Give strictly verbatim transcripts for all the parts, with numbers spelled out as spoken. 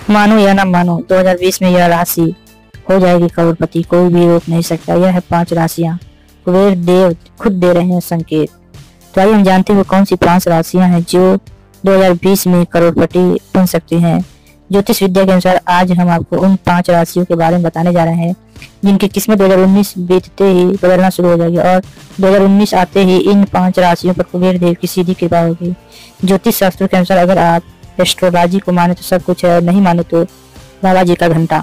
मानो या ना मानो, दो हज़ार बीस में यह राशि हो जाएगी करोड़पति, कोई भी रोक नहीं सकता। यह है पांच राशियां, कुबेर देव खुद दे रहे हैं संकेत। तो आइए हम जानते हैं वो कौन सी पांच राशियां हैं जो दो हज़ार बीस में करोड़पति बन सकती हैं। ज्योतिष विद्या के अनुसार आज हम आपको उन पांच राशियों के बारे में बताने जा रहे हैं जिनकी किस्मत दो हज़ार उन्नीस बीतते ही बदलना शुरू हो जाएगी और दो हज़ार उन्नीस आते ही इन पांच राशियों पर कुबेर देव की सीधी कृपा होगी। ज्योतिष शास्त्र के अनुसार अगर आप एस्ट्रोलॉजी को माने तो सब कुछ है और नहीं माने तो बाबा जी का घंटा।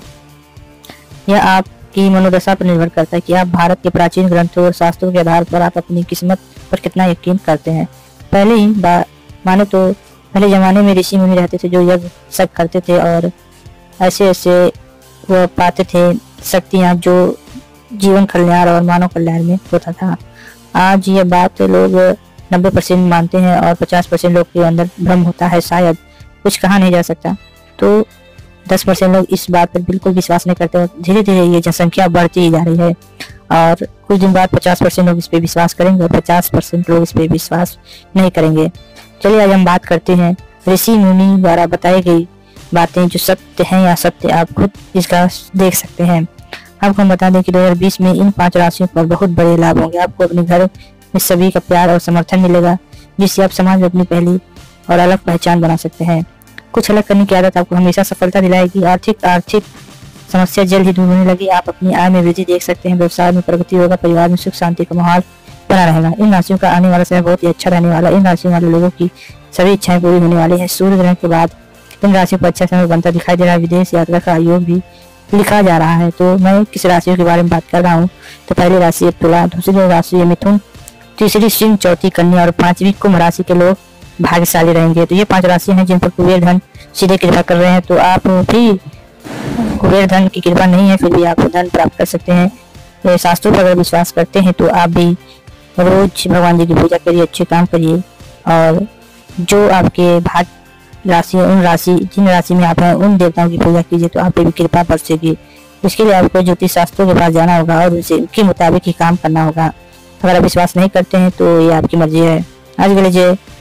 यह आपकी मनोदशा पर निर्भर करता है कि आप भारत के प्राचीन ग्रंथों और शास्त्रों के आधार पर आप अपनी किस्मत पर कितना यकीन करते हैं। पहले ही माने तो पहले जमाने में ऋषि मुनि रहते थे जो यज्ञ सब करते थे और ऐसे ऐसे वह पाते थे शक्तियाँ जो जीवन कल्याण और मानव कल्याण में होता था। आज ये बात लोग नब्बे परसेंट मानते हैं और पचास परसेंट लोग के अंदर भ्रम होता है, शायद कुछ कहा नहीं जा सकता। तो दस परसेंट लोग इस बात पर बिल्कुल विश्वास नहीं करते और धीरे धीरे ये जनसंख्या बढ़ती ही जा रही है और कुछ दिन बाद पचास परसेंट लोग इस पे विश्वास करेंगे और पचास परसेंट लोग इस पे विश्वास नहीं करेंगे। चलिए आज हम बात करते हैं ऋषि मुनि द्वारा बताई गई बातें जो सत्य हैं या सत्य, आप खुद इसका देख सकते हैं। आपको हम बता दें कि दो हज़ार बीस में इन पांच राशियों पर बहुत बड़े लाभ होंगे। आपको अपने घर में सभी का प्यार और समर्थन मिलेगा जिससे आप समाज में अपनी पहली और अलग पहचान बना सकते हैं। कुछ अलग करने की आदत आपको हमेशा सफलता दिलाएगी। आर्थिक आर्थिक समस्या जल्द ही दूर होने लगी। आप अपनी आय में वृद्धि देख सकते हैं। व्यवसाय में प्रगति होगा। परिवार में सुख शांति का माहौल बना रहेगा। इन राशियों का आने वाला समय बहुत ही अच्छा रहने वाला है। इन राशियों वाले लोगों की सभी इच्छाएं पूरी होने वाली है। सूर्य ग्रहण के बाद इन राशियों पर अच्छा समय बनता दिखाई दे रहा है। विदेश यात्रा का योग भी लिखा जा रहा है। तो मैं किस राशियों के बारे में बात कर रहा हूँ तो पहली राशि है तुला, दूसरी राशि है मिथुन, तीसरी सिंह, चौथी कन्या और पांचवी कुंभ राशि के लोग भाग्यशाली रहेंगे। तो ये पांच राशियां हैं जिन पर कुबेर धन सीधे कृपा कर रहे हैं। तो आप भी कुबेर धन की कृपा नहीं है फिर भी आप धन प्राप्त कर सकते हैं। तो शास्त्रों पर अगर विश्वास करते हैं तो आप भी रोज भगवान जी की पूजा करिए, अच्छे काम करिए और जो आपके भाग्य राशि उन राशि जिन राशि में आप हैं उन देवताओं की पूजा कीजिए तो आप पे भी कृपा बरसेगी। इसके लिए आपको ज्योतिष शास्त्रों के पास जाना होगा और उनसे उनके मुताबिक ही काम करना होगा। अगर आप विश्वास नहीं करते हैं तो ये आपकी मर्जी है। आज के लिए जय